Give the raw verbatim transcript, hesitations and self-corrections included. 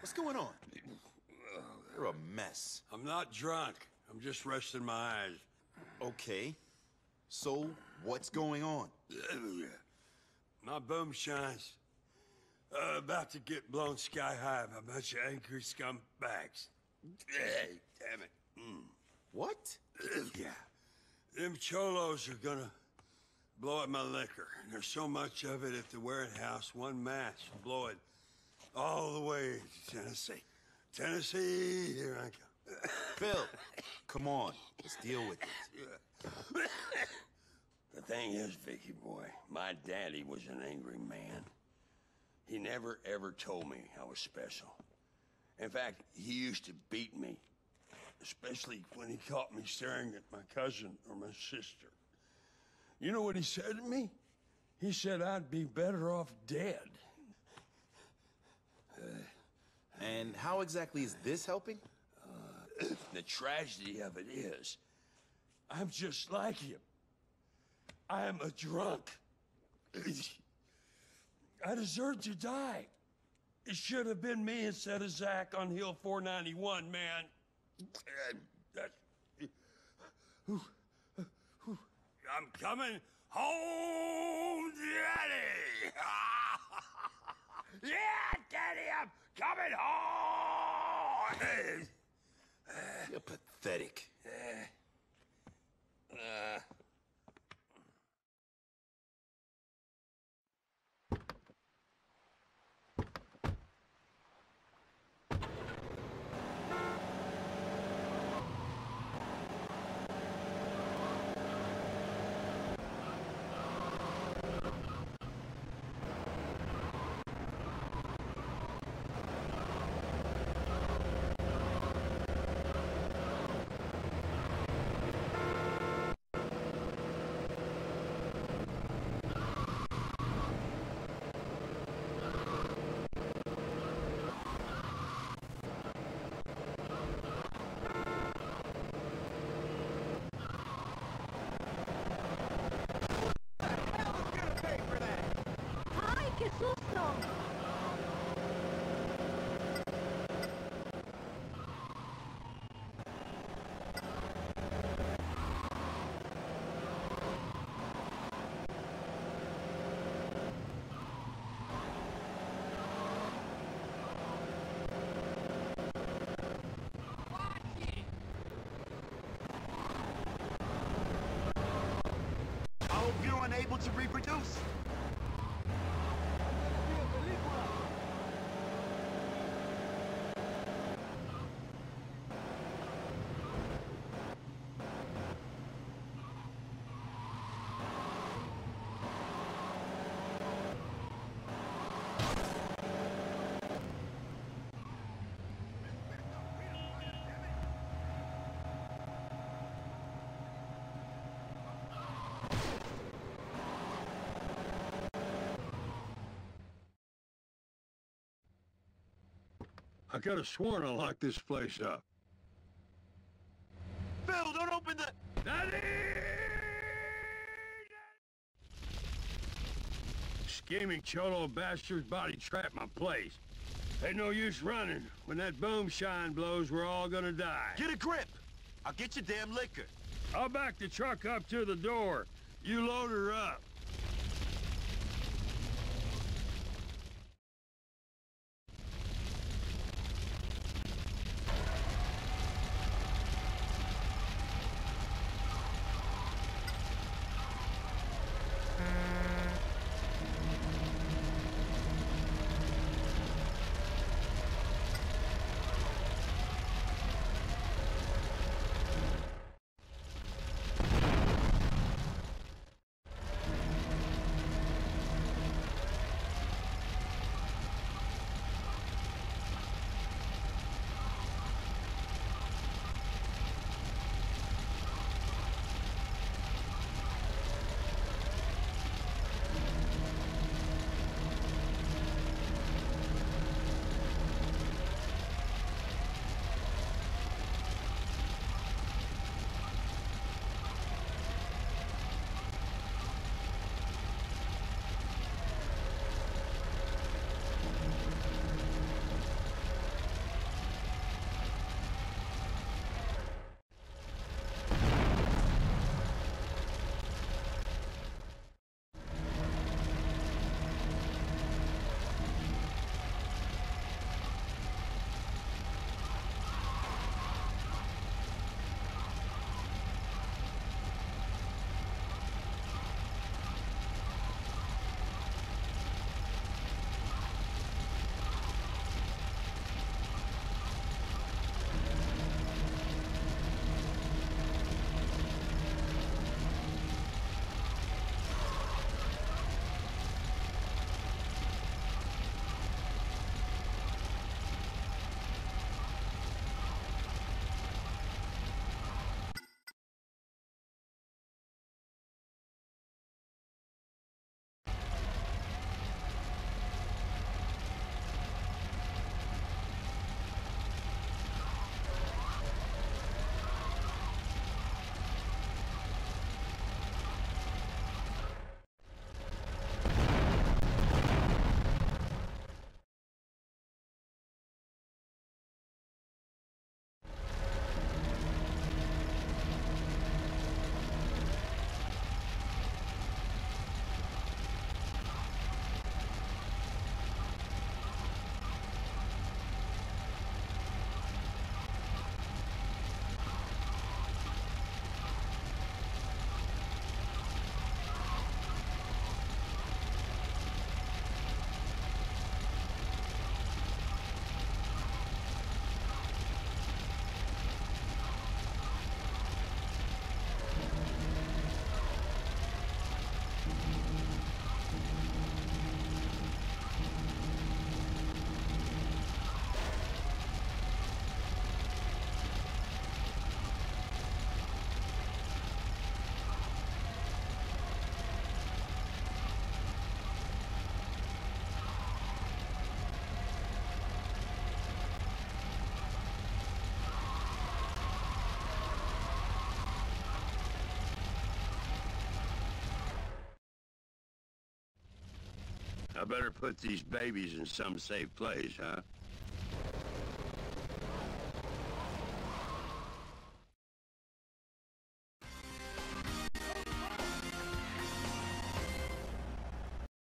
What's going on? You're a mess. I'm not drunk. I'm just resting my eyes. Okay. So, what's going on? My boom shines. Uh, about to get blown sky high by a bunch of angry scumbags. Hey, damn it. Mm. What? Yeah. Them cholos are gonna blow up my liquor. And there's so much of it at the warehouse, one match will blow it all the way to Tennessee. Tennessee, here I come. Phil, come on. Let's deal with it. The thing is, Vicky boy, my daddy was an angry man. He never ever told me I was special. In fact, he used to beat me, especially when he caught me staring at my cousin or my sister. You know what he said to me? He said I'd be better off dead. And how exactly is this helping? Uh, the tragedy of it is, I'm just like him. I am a drunk. I deserve to die. It should have been me instead of Zach on Hill four ninety-one, man. I'm coming home, Daddy! Yeah, Daddy, I'm coming home! You're pathetic. Uh... Unable to reproduce. I could have sworn I locked this place up. Phil, don't open the... Daddy! Scheming cholo bastards body trapped my place. Ain't no use running. When that boom shine blows, we're all gonna die. Get a grip! I'll get your damn liquor. I'll back the truck up to the door. You load her up. I better put these babies in some safe place, huh?